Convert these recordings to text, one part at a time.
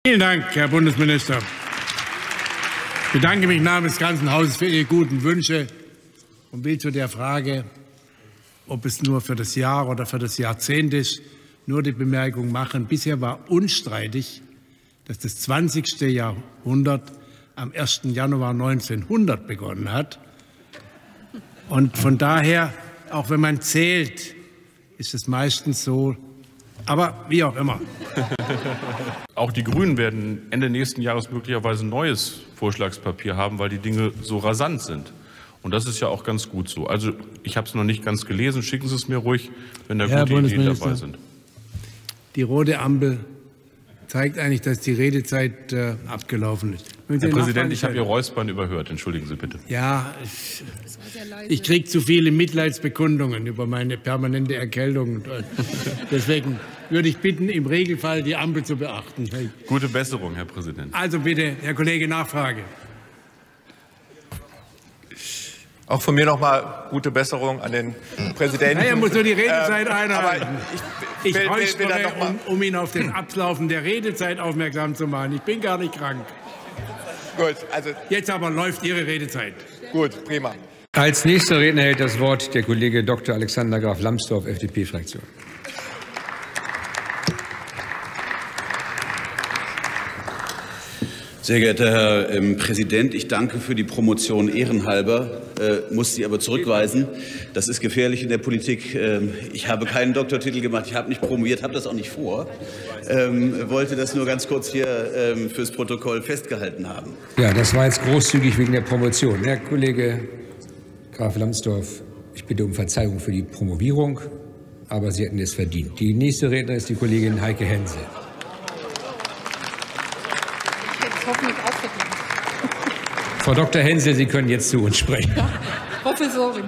Vielen Dank, Herr Bundesminister. Ich bedanke mich namens des ganzen Hauses für Ihre guten Wünsche und will zu der Frage, ob es nur für das Jahr oder für das Jahrzehnt ist, nur die Bemerkung machen. Bisher war unstreitig, dass das 20. Jahrhundert am 1. Januar 1900 begonnen hat. Und von daher, auch wenn man zählt, ist es meistens so. Aber wie auch immer. Auch die Grünen werden Ende nächsten Jahres möglicherweise ein neues Vorschlagspapier haben, weil die Dinge so rasant sind. Und das ist ja auch ganz gut so. Also ich habe es noch nicht ganz gelesen. Schicken Sie es mir ruhig, wenn da gute Ideen dabei sind. Die rote Ampel zeigt eigentlich, dass die Redezeit abgelaufen ist. Herr Präsident, ich habe Ihr Räuspern überhört. Entschuldigen Sie bitte. Ja, ich kriege zu viele Mitleidsbekundungen über meine permanente Erkältung. Deswegen würde ich bitten, im Regelfall die Ampel zu beachten. Gute Besserung, Herr Präsident. Also bitte, Herr Kollege, Nachfrage. Auch von mir noch mal gute Besserung an den Präsidenten. Er muss nur die Redezeit einhalten. Ich räuspere, um ihn auf den Ablaufen der Redezeit aufmerksam zu machen. Ich bin gar nicht krank. Gut, also jetzt aber läuft Ihre Redezeit. Gut, prima. Als nächster Redner hält das Wort der Kollege Dr. Alexander Graf Lambsdorff, FDP-Fraktion. Sehr geehrter Herr Präsident, ich danke für die Promotion ehrenhalber, muss Sie aber zurückweisen. Das ist gefährlich in der Politik. Ich habe keinen Doktortitel gemacht, ich habe nicht promoviert, habe das auch nicht vor. Wollte das nur ganz kurz hier fürs Protokoll festgehalten haben. Ja, das war jetzt großzügig wegen der Promotion. Herr Kollege Graf Lambsdorff, ich bitte um Verzeihung für die Promovierung, aber Sie hätten es verdient. Die nächste Rednerin ist die Kollegin Heike Hensel. Frau Dr. Hensel, Sie können jetzt zu uns sprechen. Ja, Professorin.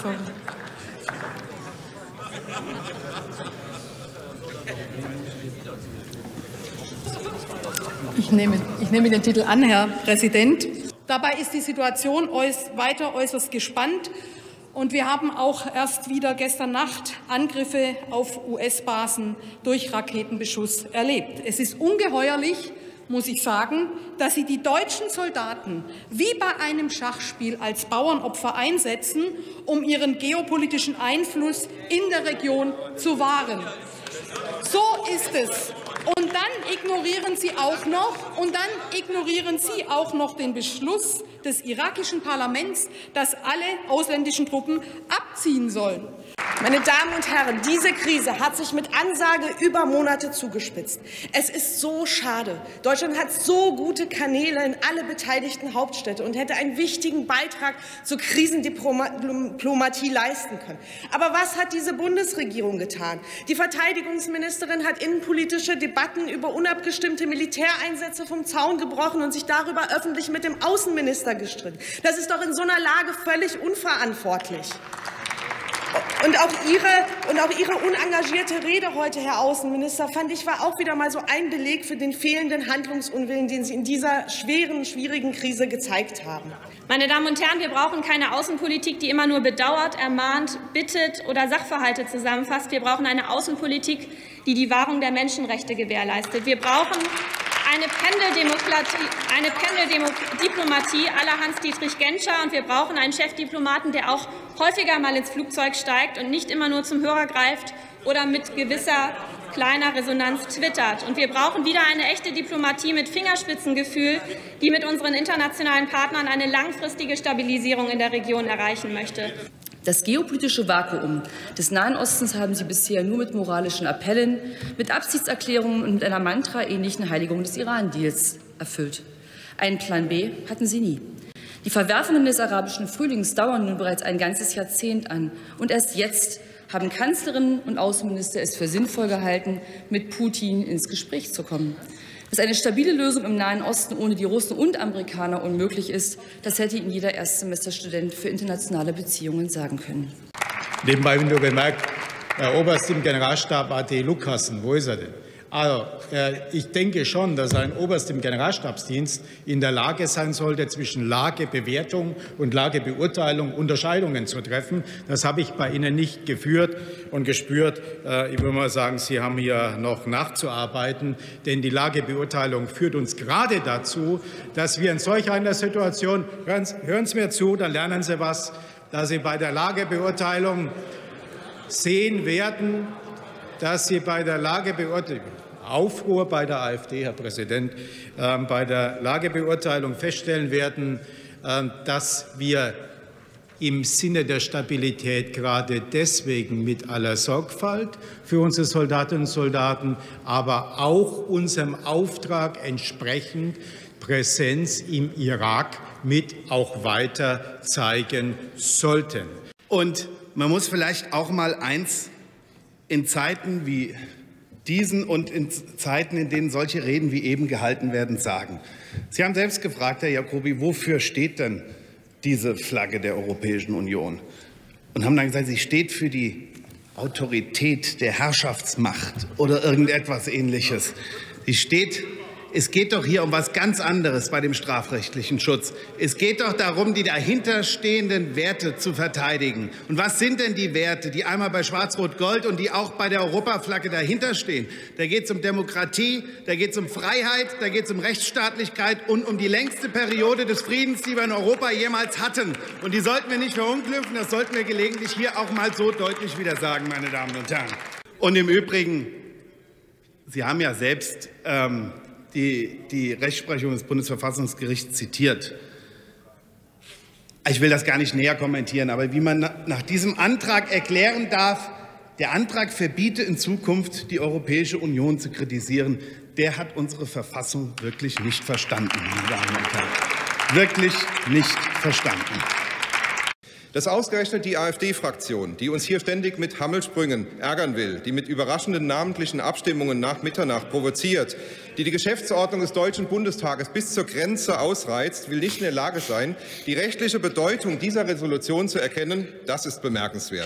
Ich nehme den Titel an, Herr Präsident. Dabei ist die Situation weiter äußerst gespannt. Und wir haben auch erst wieder gestern Nacht Angriffe auf US-Basen durch Raketenbeschuss erlebt. Es ist ungeheuerlich, muss ich sagen, dass Sie die deutschen Soldaten wie bei einem Schachspiel als Bauernopfer einsetzen, um ihren geopolitischen Einfluss in der Region zu wahren. So ist es. Und dann ignorieren Sie auch noch den Beschluss des irakischen Parlaments, dass alle ausländischen Truppen abziehen sollen. Meine Damen und Herren, diese Krise hat sich mit Ansage über Monate zugespitzt. Es ist so schade. Deutschland hat so gute Kanäle in alle beteiligten Hauptstädte und hätte einen wichtigen Beitrag zur Krisendiplomatie leisten können. Aber was hat diese Bundesregierung getan? Die Verteidigungsministerin hat innenpolitische Debatten über unabgestimmte Militäreinsätze vom Zaun gebrochen und sich darüber öffentlich mit dem Außenminister gestritten. Das ist doch in so einer Lage völlig unverantwortlich. Und auch Ihre unengagierte Rede heute, Herr Außenminister, fand ich, war auch wieder mal so ein Beleg für den fehlenden Handlungsunwillen, den Sie in dieser schwierigen Krise gezeigt haben. Meine Damen und Herren, wir brauchen keine Außenpolitik, die immer nur bedauert, ermahnt, bittet oder Sachverhalte zusammenfasst. Wir brauchen eine Außenpolitik, die die Wahrung der Menschenrechte gewährleistet. Wir brauchen eine Pendeldiplomatie à la Hans-Dietrich Genscher, und wir brauchen einen Chefdiplomaten, der auch häufiger mal ins Flugzeug steigt und nicht immer nur zum Hörer greift oder mit gewisser kleiner Resonanz twittert. Und wir brauchen wieder eine echte Diplomatie mit Fingerspitzengefühl, die mit unseren internationalen Partnern eine langfristige Stabilisierung in der Region erreichen möchte. Das geopolitische Vakuum des Nahen Ostens haben Sie bisher nur mit moralischen Appellen, mit Absichtserklärungen und mit einer mantraähnlichen Heiligung des Iran-Deals erfüllt. Einen Plan B hatten Sie nie. Die Verwerfungen des arabischen Frühlings dauern nun bereits ein ganzes Jahrzehnt an. Und erst jetzt haben Kanzlerin und Außenminister es für sinnvoll gehalten, mit Putin ins Gespräch zu kommen. Dass eine stabile Lösung im Nahen Osten ohne die Russen und Amerikaner unmöglich ist, das hätte Ihnen jeder Erstsemesterstudent für internationale Beziehungen sagen können. Nebenbei nur bemerkt, Herr Oberst im Generalstab A.T. Lucassen, wo ist er denn? Also, ich denke schon, dass ein Oberst im Generalstabsdienst in der Lage sein sollte, zwischen Lagebewertung und Lagebeurteilung Unterscheidungen zu treffen. Das habe ich bei Ihnen nicht geführt und gespürt. Ich würde mal sagen, Sie haben hier noch nachzuarbeiten, denn die Lagebeurteilung führt uns gerade dazu, dass wir in solch einer Situation, hören Sie mir zu, dann lernen Sie was, dass Sie bei der Lagebeurteilung sehen werden, dass Sie bei der Lagebeurteilung Aufruhr bei der AfD, Herr Präsident, bei der Lagebeurteilung feststellen werden, dass wir im Sinne der Stabilität gerade deswegen mit aller Sorgfalt für unsere Soldatinnen und Soldaten, aber auch unserem Auftrag entsprechend Präsenz im Irak mit auch weiter zeigen sollten. Und man muss vielleicht auch mal eins in Zeiten wie diesen und in Zeiten, in denen solche Reden wie eben gehalten werden, sagen. Sie haben selbst gefragt, Herr Jacobi, wofür steht denn diese Flagge der Europäischen Union? Und haben dann gesagt, sie steht für die Autorität der Herrschaftsmacht oder irgendetwas Ähnliches. Sie steht. Es geht doch hier um etwas ganz anderes bei dem strafrechtlichen Schutz. Es geht doch darum, die dahinterstehenden Werte zu verteidigen. Und was sind denn die Werte, die einmal bei Schwarz-Rot-Gold und die auch bei der Europaflagge dahinterstehen? Da geht es um Demokratie, da geht es um Freiheit, da geht es um Rechtsstaatlichkeit und um die längste Periode des Friedens, die wir in Europa jemals hatten. Und die sollten wir nicht verunglimpfen, das sollten wir gelegentlich hier auch mal so deutlich wieder sagen, meine Damen und Herren. Und im Übrigen, Sie haben ja selbst die Rechtsprechung des Bundesverfassungsgerichts zitiert. Ich will das gar nicht näher kommentieren, aber wie man nach diesem Antrag erklären darf, der Antrag verbiete in Zukunft, die Europäische Union zu kritisieren, der hat unsere Verfassung wirklich nicht verstanden, meine Damen und Herren. Wirklich nicht verstanden. Dass ausgerechnet die AfD-Fraktion, die uns hier ständig mit Hammelsprüngen ärgern will, die mit überraschenden namentlichen Abstimmungen nach Mitternacht provoziert, die Geschäftsordnung des Deutschen Bundestages bis zur Grenze ausreizt, will nicht in der Lage sein, die rechtliche Bedeutung dieser Resolution zu erkennen. Das ist bemerkenswert.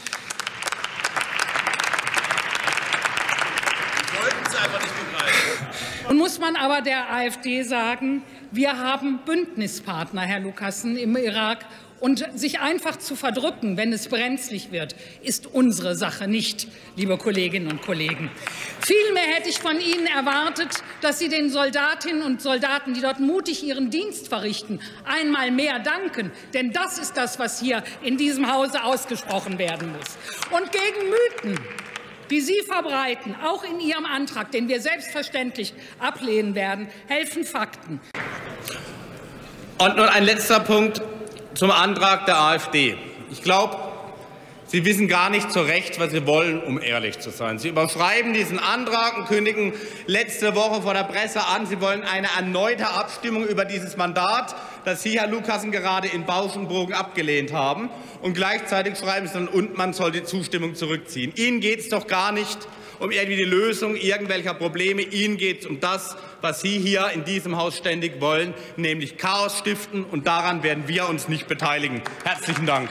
Nun muss man aber der AfD sagen, wir haben Bündnispartner, Herr Lucassen, im Irak. Und sich einfach zu verdrücken, wenn es brenzlig wird, ist unsere Sache nicht, liebe Kolleginnen und Kollegen. Vielmehr hätte ich von Ihnen erwartet, dass Sie den Soldatinnen und Soldaten, die dort mutig ihren Dienst verrichten, einmal mehr danken. Denn das ist das, was hier in diesem Hause ausgesprochen werden muss. Und gegen Mythen, die Sie verbreiten, auch in Ihrem Antrag, den wir selbstverständlich ablehnen werden, helfen Fakten. Und nun ein letzter Punkt zum Antrag der AfD. Ich glaube, Sie wissen gar nicht so recht, was Sie wollen, um ehrlich zu sein. Sie überschreiben diesen Antrag und kündigen letzte Woche vor der Presse an, Sie wollen eine erneute Abstimmung über dieses Mandat, das Sie, Herr Lucassen, gerade in Bausch und Bogen abgelehnt haben. Und gleichzeitig schreiben Sie dann, und man soll die Zustimmung zurückziehen. Ihnen geht es doch gar nicht um irgendwie die Lösung irgendwelcher Probleme. Ihnen geht es um das, was Sie hier in diesem Haus ständig wollen, nämlich Chaos stiften. Und daran werden wir uns nicht beteiligen. Herzlichen Dank.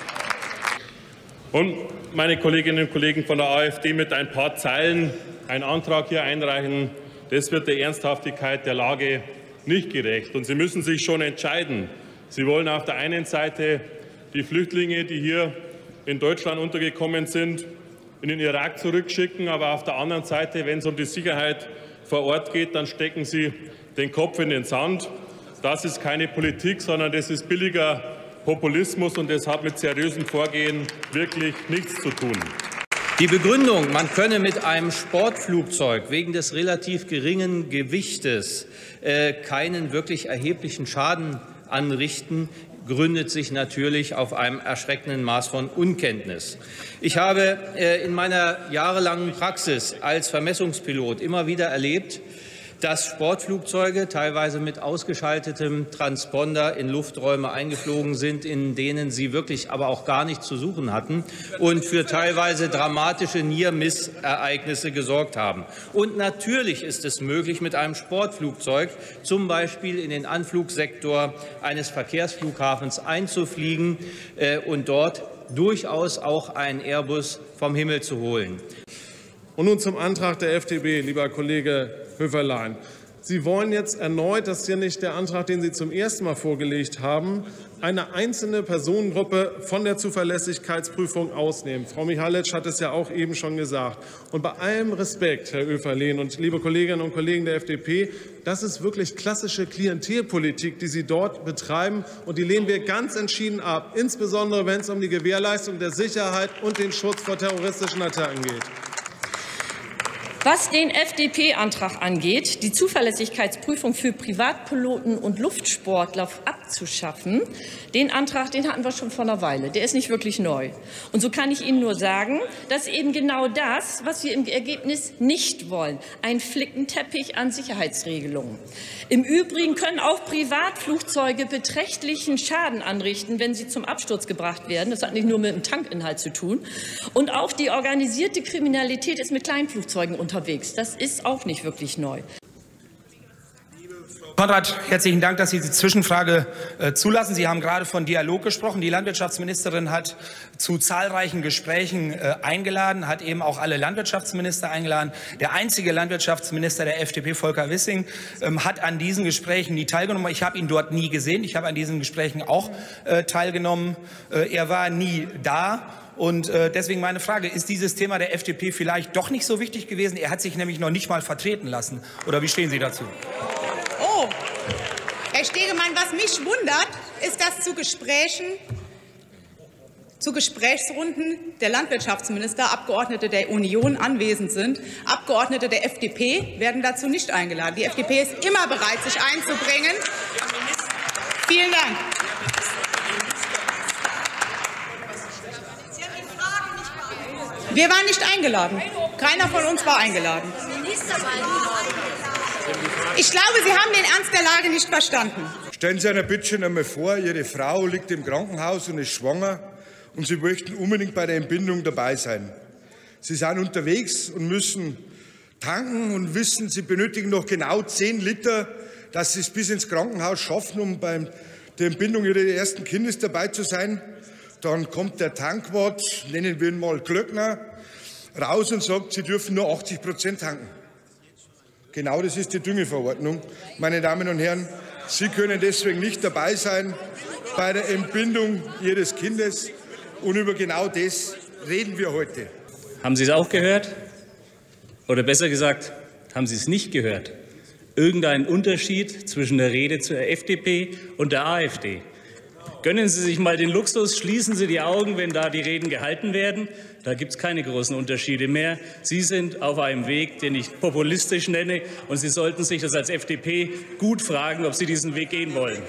Und meine Kolleginnen und Kollegen von der AfD mit ein paar Zeilen einen Antrag hier einreichen, das wird der Ernsthaftigkeit der Lage nicht gerecht. Und Sie müssen sich schon entscheiden. Sie wollen auf der einen Seite die Flüchtlinge, die hier in Deutschland untergekommen sind, in den Irak zurückschicken, aber auf der anderen Seite, wenn es um die Sicherheit vor Ort geht, dann stecken Sie den Kopf in den Sand. Das ist keine Politik, sondern das ist billiger Populismus, und das hat mit seriösem Vorgehen wirklich nichts zu tun. Die Begründung, man könne mit einem Sportflugzeug wegen des relativ geringen Gewichtes keinen wirklich erheblichen Schaden anrichten, gründet sich natürlich auf einem erschreckenden Maß von Unkenntnis. Ich habe in meiner jahrelangen Praxis als Vermessungspilot immer wieder erlebt, dass Sportflugzeuge teilweise mit ausgeschaltetem Transponder in Lufträume eingeflogen sind, in denen sie wirklich aber auch gar nichts zu suchen hatten und für teilweise dramatische Near-Miss-Ereignisse gesorgt haben. Und natürlich ist es möglich, mit einem Sportflugzeug zum Beispiel in den Anflugsektor eines Verkehrsflughafens einzufliegen und dort durchaus auch einen Airbus vom Himmel zu holen. Und nun zum Antrag der FDP, lieber Kollege Höferlein. Sie wollen jetzt erneut, das ist ja nicht der Antrag, den Sie zum ersten Mal vorgelegt haben, eine einzelne Personengruppe von der Zuverlässigkeitsprüfung ausnehmen. Frau Michalec hat es ja auch eben schon gesagt. Und bei allem Respekt, Herr Höferlein und liebe Kolleginnen und Kollegen der FDP, das ist wirklich klassische Klientelpolitik, die Sie dort betreiben. Und die lehnen wir ganz entschieden ab, insbesondere wenn es um die Gewährleistung der Sicherheit und den Schutz vor terroristischen Attacken geht. Was den FDP-Antrag angeht, die Zuverlässigkeitsprüfung für Privatpiloten und Luftsportler abzuschaffen, den Antrag, den hatten wir schon vor einer Weile. Der ist nicht wirklich neu. Und so kann ich Ihnen nur sagen, dass eben genau das, was wir im Ergebnis nicht wollen, ein Flickenteppich an Sicherheitsregelungen. Im Übrigen können auch Privatflugzeuge beträchtlichen Schaden anrichten, wenn sie zum Absturz gebracht werden. Das hat nicht nur mit dem Tankinhalt zu tun. Und auch die organisierte Kriminalität ist mit Kleinflugzeugen unterwegs. Das ist auch nicht wirklich neu. Konrad, herzlichen Dank, dass Sie die Zwischenfrage zulassen. Sie haben gerade von Dialog gesprochen. Die Landwirtschaftsministerin hat zu zahlreichen Gesprächen eingeladen, hat eben auch alle Landwirtschaftsminister eingeladen. Der einzige Landwirtschaftsminister der FDP, Volker Wissing, hat an diesen Gesprächen nie teilgenommen. Ich habe ihn dort nie gesehen. Ich habe an diesen Gesprächen auch teilgenommen. Er war nie da. Und deswegen meine Frage, ist dieses Thema der FDP vielleicht doch nicht so wichtig gewesen? Er hat sich nämlich noch nicht mal vertreten lassen. Oder wie stehen Sie dazu? Oh, Herr Stegemann, was mich wundert, ist, dass zu Gesprächsrunden der Landwirtschaftsminister, Abgeordnete der Union anwesend sind. Abgeordnete der FDP werden dazu nicht eingeladen. Die FDP ist immer bereit, sich einzubringen. Vielen Dank. Wir waren nicht eingeladen. Keiner von uns war eingeladen. Ich glaube, Sie haben den Ernst der Lage nicht verstanden. Stellen Sie sich bitte schon einmal vor, Ihre Frau liegt im Krankenhaus und ist schwanger und Sie möchten unbedingt bei der Entbindung dabei sein. Sie sind unterwegs und müssen tanken und wissen, Sie benötigen noch genau 10 Liter, dass Sie es bis ins Krankenhaus schaffen, um bei der Entbindung Ihres ersten Kindes dabei zu sein. Dann kommt der Tankwart, nennen wir ihn mal Glöckner, raus und sagt, Sie dürfen nur 80% tanken. Genau das ist die Düngeverordnung. Meine Damen und Herren, Sie können deswegen nicht dabei sein bei der Entbindung Ihres Kindes. Und über genau das reden wir heute. Haben Sie es auch gehört? Oder besser gesagt, haben Sie es nicht gehört? Irgendeinen Unterschied zwischen der Rede zur FDP und der AfD? Gönnen Sie sich mal den Luxus, schließen Sie die Augen, wenn da die Reden gehalten werden. Da gibt es keine großen Unterschiede mehr. Sie sind auf einem Weg, den ich populistisch nenne, und Sie sollten sich das als FDP gut fragen, ob Sie diesen Weg gehen wollen.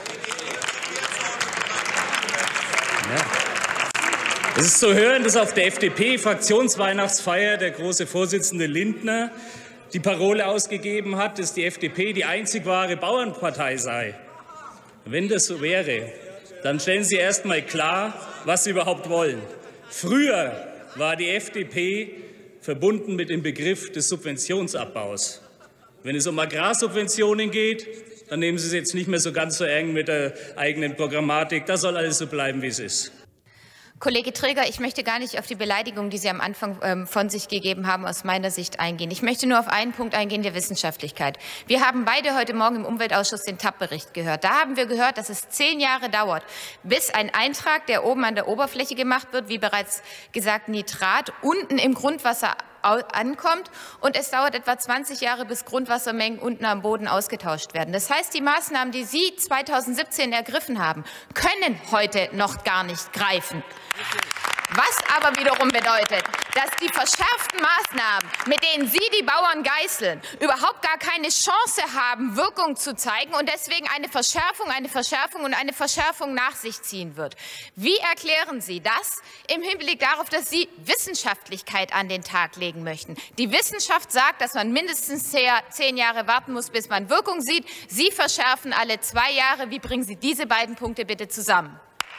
Ja. Es ist zu hören, dass auf der FDP-Fraktionsweihnachtsfeier der große Vorsitzende Lindner die Parole ausgegeben hat, dass die FDP die einzig wahre Bauernpartei sei. Wenn das so wäre, dann stellen Sie erst mal klar, was Sie überhaupt wollen. Früher war die FDP verbunden mit dem Begriff des Subventionsabbaus. Wenn es um Agrarsubventionen geht, dann nehmen Sie es jetzt nicht mehr so ganz so eng mit der eigenen Programmatik. Das soll alles so bleiben, wie es ist. Kollege Träger, ich möchte gar nicht auf die Beleidigung, die Sie am Anfang von sich gegeben haben, aus meiner Sicht eingehen. Ich möchte nur auf einen Punkt eingehen, der Wissenschaftlichkeit. Wir haben beide heute Morgen im Umweltausschuss den TAP-Bericht gehört. Da haben wir gehört, dass es 10 Jahre dauert, bis ein Eintrag, der oben an der Oberfläche gemacht wird, wie bereits gesagt Nitrat, unten im Grundwasser ankommt, und es dauert etwa 20 Jahre, bis Grundwassermengen unten am Boden ausgetauscht werden. Das heißt, die Maßnahmen, die Sie 2017 ergriffen haben, können heute noch gar nicht greifen. Was aber wiederum bedeutet, dass die verschärften Maßnahmen, mit denen Sie die Bauern geißeln, überhaupt gar keine Chance haben, Wirkung zu zeigen, und deswegen eine Verschärfung und eine Verschärfung nach sich ziehen wird. Wie erklären Sie das im Hinblick darauf, dass Sie Wissenschaftlichkeit an den Tag legen möchten? Die Wissenschaft sagt, dass man mindestens 10 Jahre warten muss, bis man Wirkung sieht. Sie verschärfen alle 2 Jahre. Wie bringen Sie diese beiden Punkte bitte zusammen?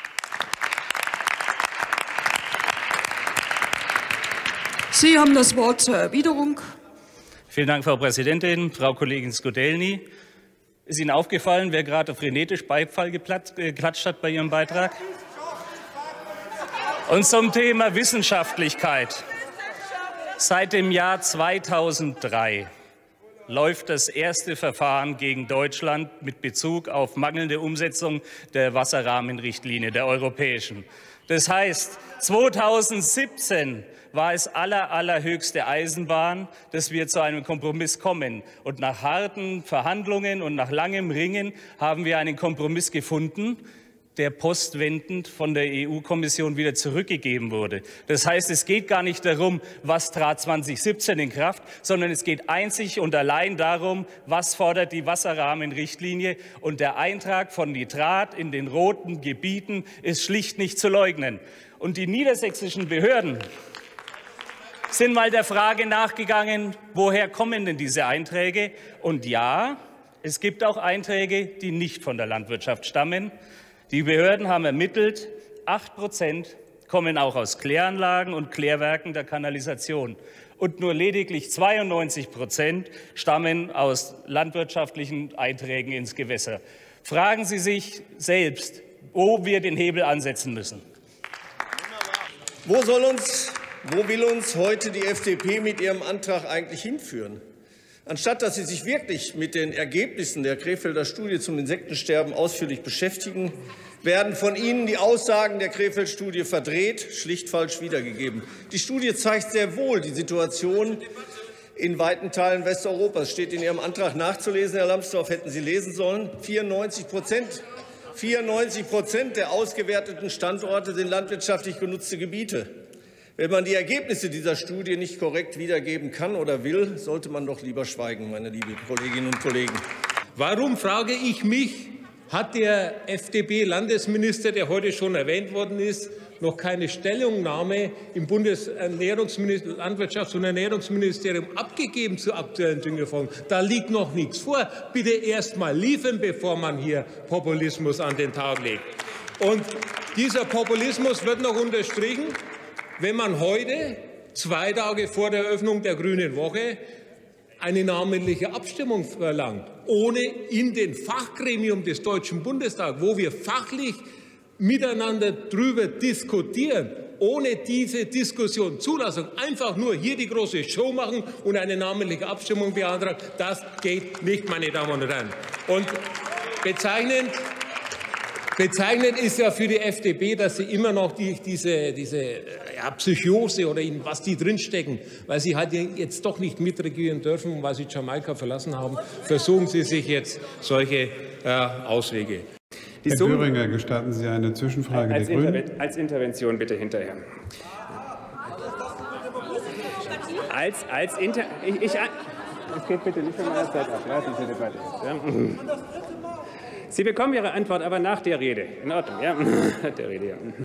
Sie haben das Wort zur Erwiderung. Vielen Dank, Frau Präsidentin. Frau Kollegin Skodelny, ist Ihnen aufgefallen, wer gerade frenetisch Beifall geklatscht hat bei Ihrem Beitrag? Und zum Thema Wissenschaftlichkeit. Seit dem Jahr 2003 läuft das erste Verfahren gegen Deutschland mit Bezug auf mangelnde Umsetzung der Wasserrahmenrichtlinie, der europäischen. Das heißt, 2017 war es allerhöchste Eisenbahn, dass wir zu einem Kompromiss kommen. Und nach harten Verhandlungen und nach langem Ringen haben wir einen Kompromiss gefunden, der postwendend von der EU-Kommission wieder zurückgegeben wurde. Das heißt, es geht gar nicht darum, was trat 2017 in Kraft, sondern es geht einzig und allein darum, was fordert die Wasserrahmenrichtlinie. Und der Eintrag von Nitrat in den roten Gebieten ist schlicht nicht zu leugnen. Und die niedersächsischen Behörden sind mal der Frage nachgegangen, woher kommen denn diese Einträge? Und ja, es gibt auch Einträge, die nicht von der Landwirtschaft stammen. Die Behörden haben ermittelt, 8% kommen auch aus Kläranlagen und Klärwerken der Kanalisation. Und nur lediglich 92% stammen aus landwirtschaftlichen Einträgen ins Gewässer. Fragen Sie sich selbst, wo wir den Hebel ansetzen müssen. Wo will uns heute die FDP mit ihrem Antrag eigentlich hinführen? Anstatt dass Sie sich wirklich mit den Ergebnissen der Krefelder Studie zum Insektensterben ausführlich beschäftigen, werden von Ihnen die Aussagen der Krefeld-Studie verdreht, schlicht falsch wiedergegeben. Die Studie zeigt sehr wohl die Situation in weiten Teilen Westeuropas. Steht in Ihrem Antrag nachzulesen, Herr Lambsdorff, hätten Sie lesen sollen. 94% der ausgewerteten Standorte sind landwirtschaftlich genutzte Gebiete. Wenn man die Ergebnisse dieser Studie nicht korrekt wiedergeben kann oder will, sollte man doch lieber schweigen, meine lieben Kolleginnen und Kollegen. Warum, frage ich mich, hat der FDP-Landesminister, der heute schon erwähnt worden ist, noch keine Stellungnahme im Landwirtschafts- und Ernährungsministerium abgegeben zur aktuellen Düngeverordnung? Da liegt noch nichts vor. Bitte erst mal liefern, bevor man hier Populismus an den Tag legt. Und dieser Populismus wird noch unterstrichen, wenn man heute, 2 Tage vor der Eröffnung der Grünen Woche, eine namentliche Abstimmung verlangt, ohne in den Fachgremium des Deutschen Bundestags, wo wir fachlich miteinander darüber diskutieren, ohne diese Diskussion Zulassung, einfach nur hier die große Show machen und eine namentliche Abstimmung beantragen. Das geht nicht, meine Damen und Herren. Und bezeichnend ist ja für die FDP, dass sie immer noch diese Psychose oder was die drinstecken, weil sie halt jetzt doch nicht mitregieren dürfen und weil sie Jamaika verlassen haben, versuchen sie sich jetzt solche Auswege. Herr Döringer, gestatten Sie eine Zwischenfrage der Grünen? Als Intervention bitte hinterher. Es geht bitte nicht von meiner Zeit ab. Lassen Sie das weiter. Ja. Sie bekommen Ihre Antwort aber nach der Rede. In Ordnung, ja? Der Rede, ja.